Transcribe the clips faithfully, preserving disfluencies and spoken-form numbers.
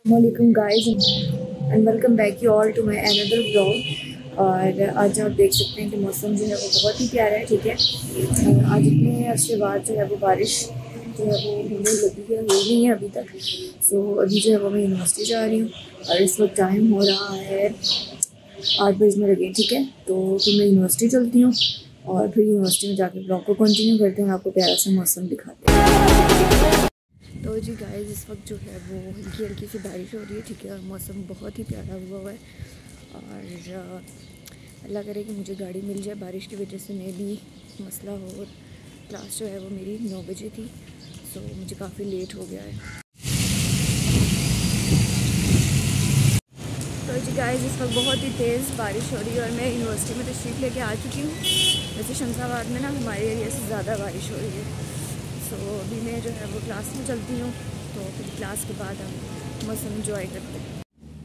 अस्सलामुअलैकुम guys and welcome back you all to my another vlog. और आज आप देख सकते हैं कि मौसम जो है वो बहुत ही प्यारा है। ठीक है, आज इतने अर्से बाद जो है वो बारिश जो है वो होने लगी है, हुई नहीं है अभी तक। सो अभी जो है वो मैं यूनिवर्सिटी जा रही हूँ और इस वक्त टाइम हो रहा है आठ बजने लगे। ठीक है, तो फिर मैं यूनिवर्सिटी चलती हूँ और फिर यूनिवर्सिटी में जाकर ब्लॉग को कंटिन्यू करते हैं, आपको प्यारा सा मौसम दिखाते हैं। तो जी गाइस, इस वक्त जो है वो हल्की हल्की सी बारिश हो रही है। ठीक है, और मौसम बहुत ही प्यारा हुआ हुआ है और अल्लाह करे कि मुझे गाड़ी मिल जाए बारिश की वजह से, मैं भी मसला हो। और क्लास जो है वो मेरी नौ बजे थी, सो मुझे काफ़ी लेट हो गया है। तो जी गाइस, इस वक्त बहुत ही तेज़ बारिश हो रही है और मैं यूनिवर्सिटी में तशरीफ़ लेके आ चुकी हूँ। वैसे शमशाबाद में ना हमारे एरिया से ज़्यादा बारिश हो रही है। सो so, अभी मैं जो है वो क्लास में चलती हूँ, तो फिर क्लास के बाद हम मौसम इंजॉय करते हैं।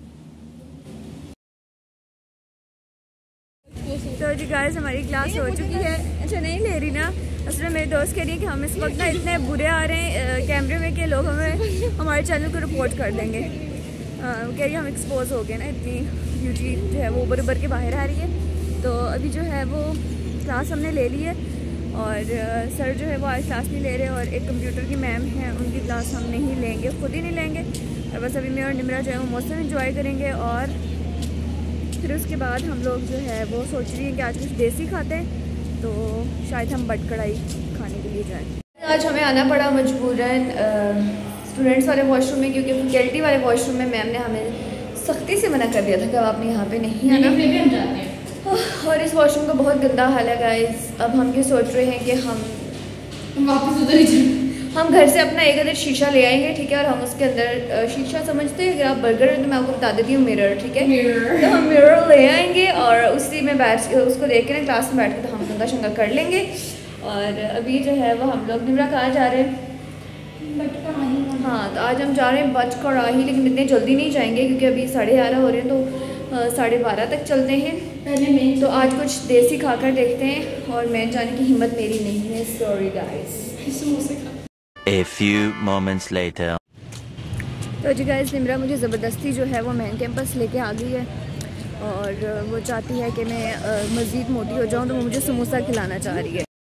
तो जी गाइस, हमारी क्लास हो चुकी है। अच्छा नहीं ले रही ना, असल में मेरे दोस्त कह रही है कि हम इस वक्त ना इतने बुरे आ रहे हैं कैमरे में कि लोग हमें हमारे चैनल को रिपोर्ट कर देंगे। वो कह रही है हम एक्सपोज हो गए ना, इतनी ब्यूटी जो है वो उबर उबर के बाहर आ रही है। तो अभी जो है वो क्लास हमने ले ली है और सर जो है वो आज क्लास नहीं ले रहे और एक कंप्यूटर की मैम हैं, उनकी क्लास हम नहीं लेंगे, खुद ही नहीं लेंगे। और बस अभी मैं और निमरा जो है वो मौसम एंजॉय करेंगे और फिर उसके बाद हम लोग जो है वो सोच रही हैं कि आज कुछ देसी खाते हैं, तो शायद हम बट कढ़ाई खाने के लिए जाएँ। आज हमें आना पड़ा मजबूरन स्टूडेंट्स वाले वॉशरूम में, क्योंकि फैकल्टी वाले वॉशरूम में मैम ने हमें सख्ती से मना कर दिया था कि अब आपने यहाँ पर नहीं आना। हम जाते हैं और इस वॉशरूम का बहुत गंदा हाल है गाइस। अब हम ये सोच रहे हैं कि हम वापस उधर ही जाएं। हम घर से अपना एक अदर शीशा ले आएंगे। ठीक है, और हम उसके अंदर शीशा समझते हैं, अगर आप बर्गर तो मैं आपको बता देती हूँ मिरर। ठीक है, तो हम मिरर ले आएंगे और उसी में बैठ उसको देख के ना क्लास में बैठ के तो हम कंगा शंगा कर लेंगे। और अभी जो है वो हम लोग निमरा कहाँ जा रहे हैं? हाँ, तो आज हम जा रहे हैं बच कढ़ाही, लेकिन इतने जल्दी नहीं जाएंगे क्योंकि अभी साढ़े ग्यारह हो रहे हैं, तो साढ़े बारह तक चलते हैं पहले में। तो आज कुछ देसी खाकर देखते हैं और मैं जाने की हिम्मत मेरी नहीं है, sorry guys. A few moments later. तो जी गाइस, निमरा मुझे ज़बरदस्ती जो है वो मेन कैंपस लेके आ गई है और वो चाहती है कि मैं मज़ीद मोटी हो जाऊँ, तो वो मुझे समोसा खिलाना चाह रही है।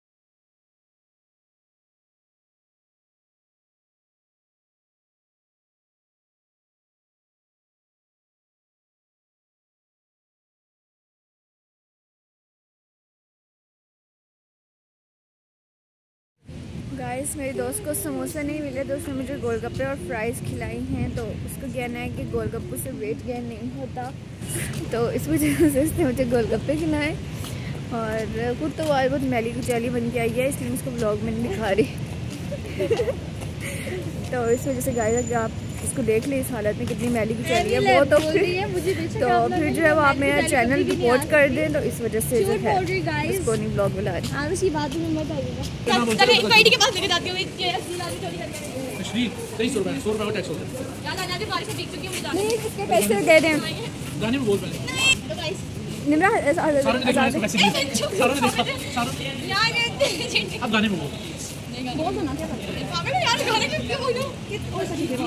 गाइस, मेरे दोस्त को समोसा नहीं मिले तो उसने मुझे गोलगप्पे और फ्राइज़ खिलाई हैं। तो उसका कहना है कि गोलगप्पे से वेट गेन नहीं होता, तो इस वजह से उसने मुझे गोलगप्पे खिलाए। और खुद तो आज बहुत मैली कुचैली बन के आई है, इसलिए उसको ब्लॉग में नहीं दिखा रही। तो इस वजह से गाइस, अगर आप इसको देख ले इस हालत में कितनी मैली कुचैली है वो, तो फिर तो फिर जो है वो आप मेरा चैनल रिपोर्ट कर दें, तो इस वजह से जो है उसको नहीं ब्लॉग बुला रही। आप उसकी बात में मत आइएगा। के पास लेके जाती हूँ, ये चोरी करके तशरीफ तेईस सौ रुपये सौ रुपये का टैक्स होता है। यार आज बारिश में भीग चुकी हूँ, मुझे नहीं, इसके पैसे दे दें। गाने में बोल पहले निमरा सारों ने देखा इसको पैसे दिए, सारों ने देखा सारों यार अब गाने में बोल बोल दो ना, क्या करते हैं पागल है यार, गाने में क्यों बोलूं? और सही है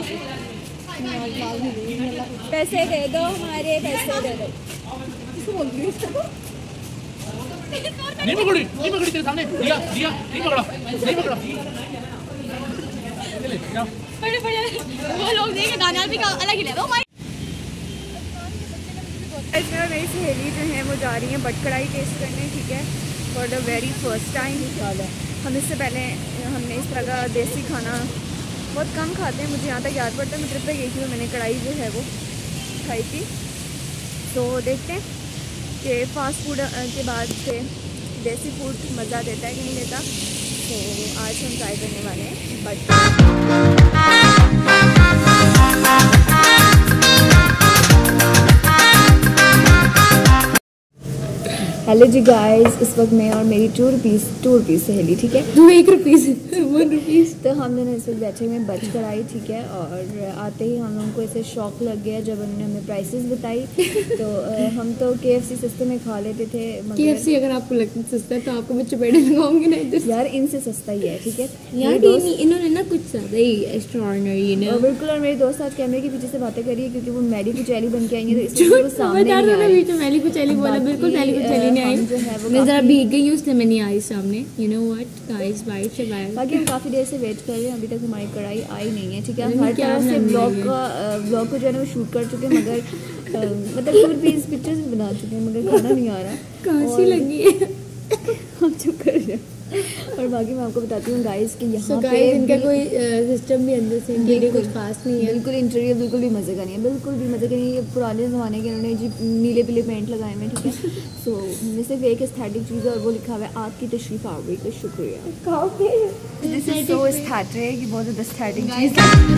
पैसे दे दो, हमारे पैसे दे दो। इसको बोल रही हूँ, नहीं पकड़ी नहीं पकड़ी तेरे सामने दिया दिया नहीं पकड़ा नहीं पकड़ा ले जा। बड़े बड़े वो लोग देखे गाने भी अलग ही ले दो। इसमें मेरी सहेली जो है वो जा रही है बट कढ़ाई टेस्ट करने। ठीक है, for the very first time. हम इससे पहले हमने इस तरह का देसी खाना बहुत कम खाते हैं, मुझे यहाँ तक याद पड़ता है। मैं ट्रिप पे गई थी और मैंने कढ़ाई जो है वो खाई थी। तो देखते हैं कि फास्ट फूड के बाद से देसी फूड मज़ा देता है कि नहीं देता। तो आज हम ट्राई करने वाले हैं बट हेलो जी गाइस, इस वक्त मैं और मेरी टू रुपीज़ टू रुपीज़ सहेली, ठीक है, दो एक रुपीज़ वन रुपीज़। तो हम दोनों इस वक्त बैठे हुए बच कर आई, ठीक है। और आते ही हम लोगों को ऐसे शौक लग गया जब उन्होंने हमें प्राइसेस बताई। तो आ, हम तो केएफसी सस्ते में खा लेते थे, केएफसी अगर आपको लगता है सस्ता है तो आपको मैं चपेड़े लगाऊंगी ना इधर। यार इनसे सस्ता ही है, ठीक है यार ये नहीं, इन्होंने ना कुछ ज़्यादा ही एक्स्ट्राऑर्डिनरी ना। और बिल्कुल। और मेरे दोस्त आज कैमरे के पीछे से बातें कर रही है क्योंकि वो मैरी कुचैली बन के आई है, तो इसलिए वो सामने नहीं आई। मैली कुचैली बोला, बिल्कुल मैली कुचैली नहीं आई। जो है वो मैं जरा भीग गई हूँ इसलिए मैं नहीं आई सामने। You know what guys, white से वाइट। बाकी हम काफ़ी देर से वेट कर रहे हैं, अभी तक हमारी कढ़ाई आई नहीं है, ठीक है। अरे हर क्या तरह से बनानी ब्लॉग है? का ब्लॉग को जो है ना वो शूट कर चुके हैं, मगर अ, मतलब टू पीस पिक्चर्स भी बना चुके हैं, मगर खाना नहीं आ रहा। कांसी लगी है। हम चुप कर रहे हैं। और बाकी मैं आपको बताती हूँ गाइस कि यहाँ so पे guys, इनका भी- कोई सिस्टम भी अंदर से इनके लिए कुछ खास नहीं है। बिल्कुल इंटीरियर बिल्कुल भी मज़े का नहीं है, बिल्कुल भी मज़े का नहीं है। ये पुराने ज़माने के उन्होंने जी नीले पीले पेंट लगाए हुए हैं, ठीक है। सो so, सिर्फ एक एस्थेटिक चीज़ है और वो लिखा हुआ है आपकी तशरीफ़ आ गई, तो शुक्रिया। दिस इज सो एस्थेटिक, ये बहुत ज़्यादा एस्थेटिक चीज़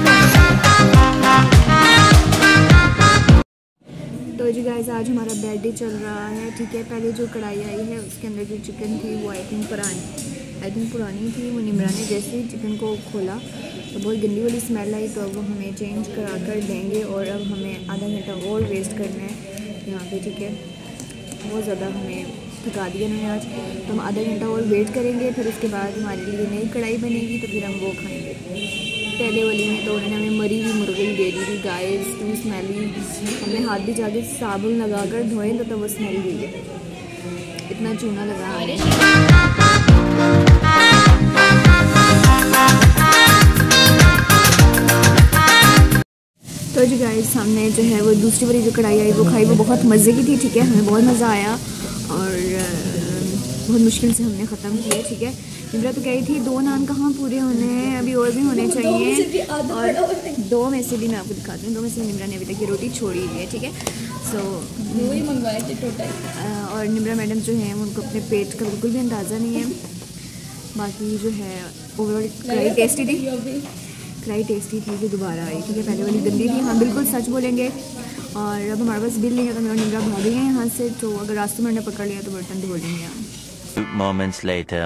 तो जी गाइस, आज हमारा बर्थडे चल रहा है, ठीक है। पहले जो कढ़ाई आई है उसके अंदर जो चिकन थी वो आई थिंक पुरानी आई थिंक पुरानी थी। वो निमरा ने जैसे ही चिकन को खोला तो बहुत गंदी वाली स्मेल आई, तो अब वो हमें चेंज करा कर देंगे। और अब हमें आधा घंटा और वेस्ट करना है यहाँ पे, ठीक है। बहुत ज़्यादा हमें थका दिया उन्होंने आज, तो हम आधा घंटा और वेट करेंगे। फिर उसके बाद हमारे लिए नई कढ़ाई बनेगी, तो फिर हम वो खाएँगे। पहले वाली में तो उन्होंने हमें मरी हुई मुर्गी दे दी थी गाइस, टू स्मेली। हमने हाथ भी जाके साबुन लगा कर धोए तो तब वो स्मेल गई है, इतना चूना लगा हमें। तो जी गाइस, हमने जो है वो दूसरी वाली जो कढ़ाई आई वो खाई, वो बहुत मज़े की थी, ठीक है। हमें बहुत मज़ा आया और बहुत मुश्किल से हमने ख़त्म किया, ठीक है। निमरा तो कही थी दो नान कहाँ पूरे होने हैं, अभी और भी होने चाहिए। और दो में से भी मैं आपको दिखाती हूँ, दो में से निमरा ने अभी तक ये रोटी छोड़ी हुई है, ठीक है। सो वही मंगवाए थे टोटल। और निमरा मैडम जो हैं उनको अपने पेट का बिल्कुल भी अंदाज़ा नहीं है। बाकी जो है ओवरऑल कढ़ाई टेस्टी थी, कढ़ाई टेस्टी थी जो दोबारा आई, ठीक है। पहले वाली गंदी थी, हाँ बिल्कुल सच बोलेंगे। और अब हमारे पास बिल नहीं है तो मेरा निमरा भाग गई है यहाँ से, तो अगर रास्ते में उन्होंने पकड़ लिया तो बर्तन धो लेंगे हम। Moments later.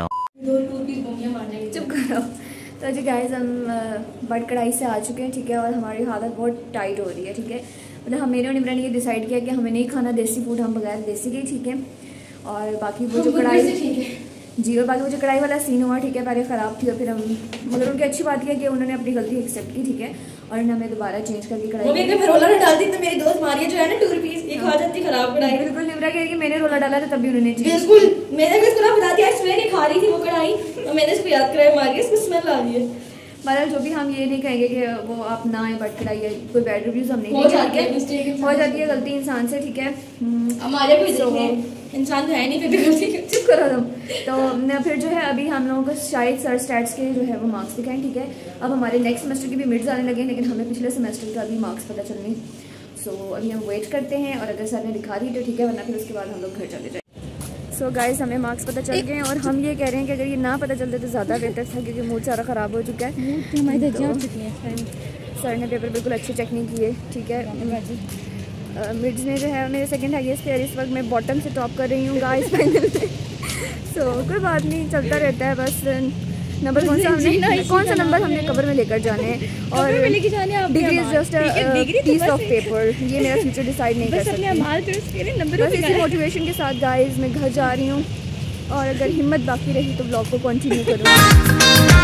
चुप करो। तो जी गाइस, हम बट कढ़ाई से आ चुके हैं, ठीक है। और हमारी हालत बहुत टाइट हो रही है, ठीक है। मतलब हम मेरे और निमरा ने ये डिसाइड किया कि हमें नहीं खाना देसी फूड, हम बगैर देसी के, ठीक है। और बाकी वो जो कढ़ाई जी और बाकी वो जो कढ़ाई वाला सीन हुआ, ठीक है, पहले ख़राब थी और फिर हम, मगर उनकी अच्छी बात है कि उन्होंने अपनी गलती एक्सेप्ट की, ठीक है। और उन्होंने हमें दोबारा चेंज करके कढ़ाई रोला डाल दी तो मेरी दोस्त मारिया जो है ना टू रुपीज ये खा जाती खराब कढ़ाई। बिल्कुल निमरा कह रही कि मैंने रोला डाला था तब भी उन्होंने change बिल्कुल मैंने भी इसको ना बता दिया, सवेरे खा रही थी वो कढ़ाई और मैंने इसको याद कराया मारिया, इसमें स्मेल आ रही है। बहरहाल जो भी, हम ये नहीं कहेंगे कि वो आप ना आए बट कढ़ाई है, कोई बैड रिव्यूज़ हम नहीं हो देंगे, जाती है ठीक mistake हो जाती है गलती इंसान से, ठीक है। हमारे भी So- देखे इंसान तो है नहीं फिर भी गलती चुप करो तुम। तो न फिर जो है अभी हम लोगों को शायद सर स्टैट्स के जो है वो मार्क्स दिखाएं, ठीक है। अब हमारे नेक्स्ट सेमेस्टर के भी मिड्स आने लगे, लेकिन हमें पिछले सेमेस्टर का भी मार्क्स पता चलने। सो अभी हम वेट करते हैं और अगर सर ने दिखा दी तो ठीक है, वरना फिर उसके बाद हम लोग घर चले जाएँ। सो so गाइस, हमें मार्क्स पता चल गए हैं और हम ये कह रहे हैं कि अगर ये ना पता चलते तो ज़्यादा बेहतर था, क्योंकि मूड सारा ख़राब हो चुका है। हमारी तो चुकी है। सर ने पेपर बिल्कुल अच्छे चेक नहीं किए, ठीक है। मिड्स में जो है मेरे सेकंड हाईएस्ट है, इस वक्त मैं बॉटम से टॉप कर रही हूँ गाइस फाइनल में। सो कोई बात नहीं, चलता रहता है। बस नंबर कौन सा हमने कौन सा नंबर हमने कवर में लेकर जाने हैं, और लेके जाने आप degree is just a piece of paper, ये मेरा फ्यूचर डिसाइड नहीं कर सकती। नंबर बस इसी मोटिवेशन के साथ गाइस मैं घर जा रही हूँ, और अगर हिम्मत बाकी रही तो ब्लॉग को कंटिन्यू करूँगी।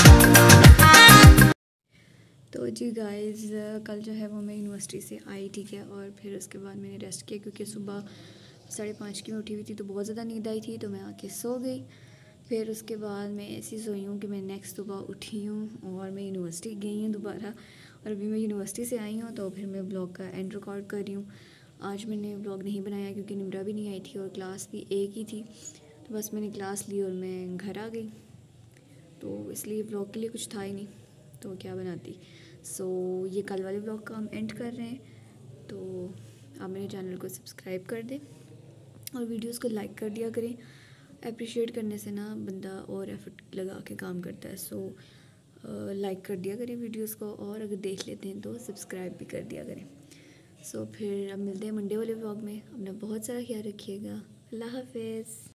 तो जी गाइस, कल जो है वो मैं यूनिवर्सिटी से आई, ठीक है। और फिर उसके बाद मैंने रेस्ट किया क्योंकि सुबह साढ़े पाँच की मैं उठी हुई थी, तो बहुत ज़्यादा नींद आई थी, तो मैं आके सो गई। फिर उसके बाद मैं ऐसी सोई हूँ कि मैं नेक्स्ट सुबह उठी हूँ और मैं यूनिवर्सिटी गई हूँ दोबारा, और अभी मैं यूनिवर्सिटी से आई हूँ तो फिर मैं ब्लॉग का एंड रिकॉर्ड कर रही हूँ। आज मैंने ब्लॉग नहीं बनाया क्योंकि निमरा भी नहीं आई थी और क्लास भी एक ही थी, तो बस मैंने क्लास ली और मैं घर आ गई, तो इसलिए ब्लॉग के लिए कुछ था ही नहीं, तो क्या बनाती। सो so, ये कल वाले ब्लॉग का हम एंड कर रहे हैं, तो आप मेरे चैनल को सब्सक्राइब कर दें और वीडियोस को लाइक कर दिया करें। अप्रिशिएट करने से ना बंदा और एफर्ट लगा के काम करता है। सो so, लाइक कर दिया करें वीडियोस को, और अगर देख लेते हैं तो सब्सक्राइब भी कर दिया करें। सो so, फिर अब मिलते हैं मंडे वाले ब्लॉग में। अपना बहुत सारा ख्याल रखिएगा। अल्लाह हाफिज़।